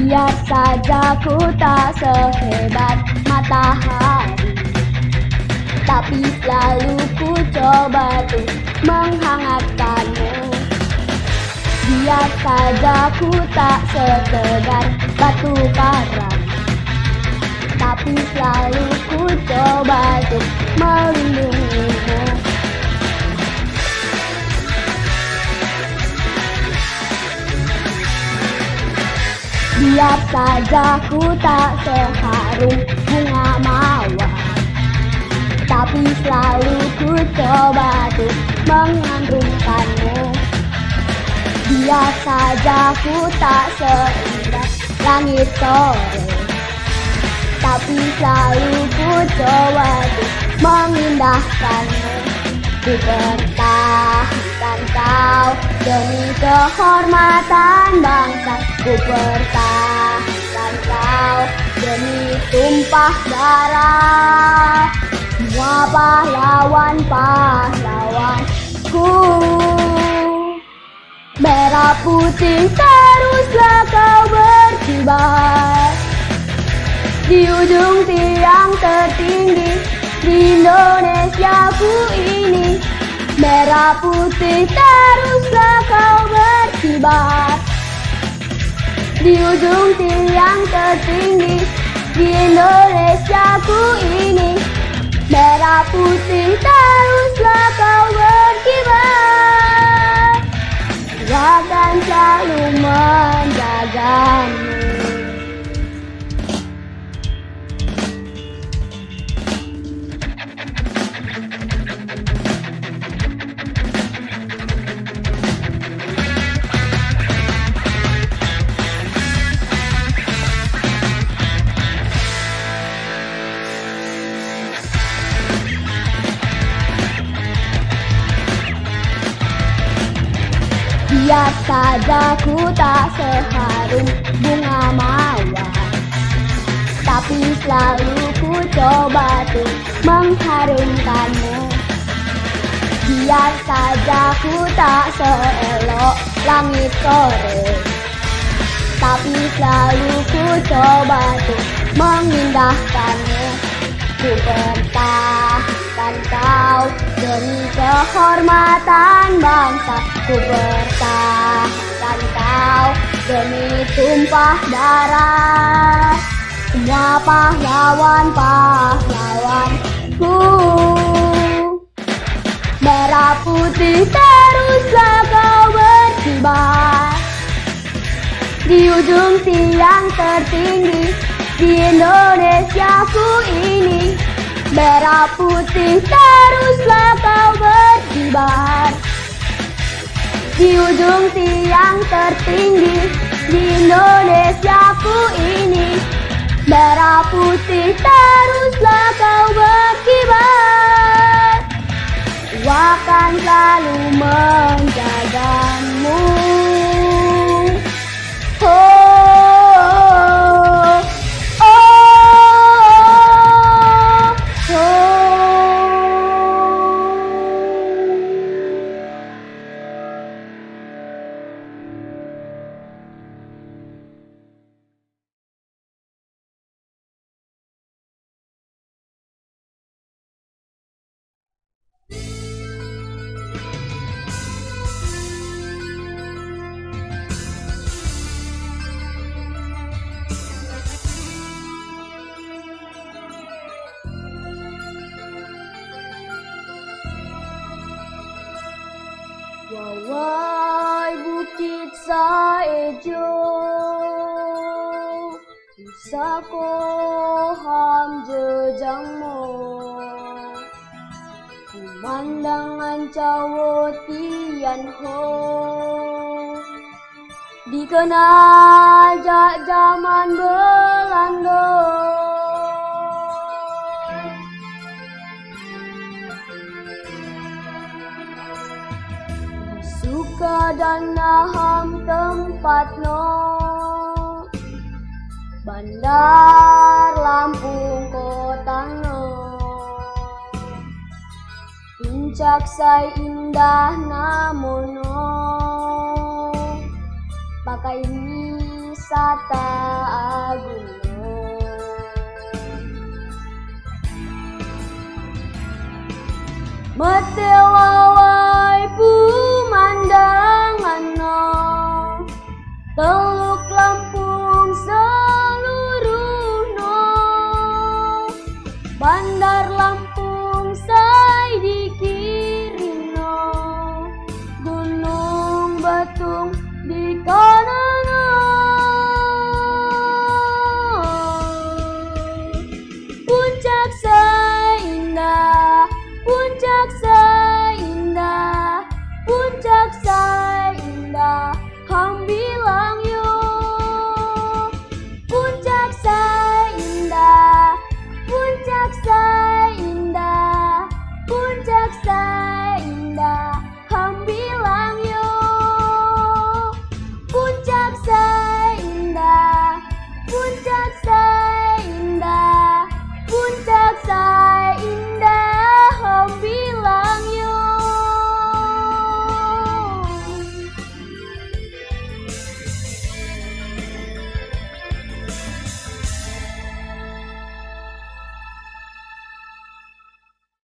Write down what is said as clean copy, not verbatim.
Biar saja ku tak sehebat matahari, tapi selalu ku coba tuh menghangatkanmu. Biar saja ku tak setegar batu karang, tapi selalu ku coba tuh melindungimu. Biar saja ku tak seharum bunga mawar, tapi selalu ku coba tuh mengagumkanmu. Biar saja ku tak seindah langit sore, tapi selalu ku coba tuh mengindahkanmu. Ku pertahankan kau demi kehormatan bangsa. Ku pertahankan kau demi tumpah darah semua pahlawan-pahlawanku. Merah putih teruslah kau berkibar di ujung tiang tertinggi di Indonesiaku ini. Merah putih teruslah kau berkibar di ujung tiang tertinggi di Indonesiaku ini. Merah putih teruslah kau berkibar, ku akan selalu menjagamu. Biar saja ku tak seharum bunga mawar, tapi selalu ku coba tuh mengharumkanmu. Biar saja ku tak seelok langit sore, tapi selalu ku coba tuh mengindahkanmu. Ku pertahankan kau demi kehormatan bangsa. Ku pertahankan kau demi tumpah darah semua pahlawan-pahlawanku. Merah putih teruslah kau berkibar di ujung tiang tertinggi di Indonesiaku ini. Merah putih teruslah kau berkibar di ujung tiang tertinggi di Indonesiaku ini. Merah putih teruslah kau berkibar, ku akan selalu menjagamu. Wawai bukit saejo, usako ham jejangmu. Pemandangan cawo tian ho, dikenal jak zaman Belanda. Suka dan naham tempatno, Bandar Lampung kotano. Puncak sai indah namono, pakai wisata Metewa